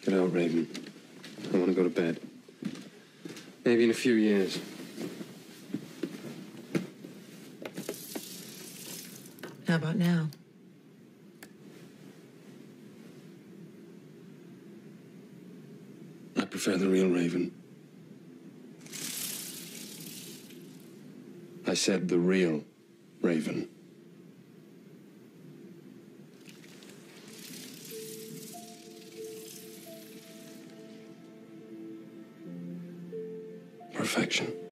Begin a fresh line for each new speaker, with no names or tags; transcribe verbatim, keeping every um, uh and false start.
Get out, Raven. I want to go to bed. Maybe in a few years.
How about now?
I prefer the real Raven. I said the real Raven. Perfection.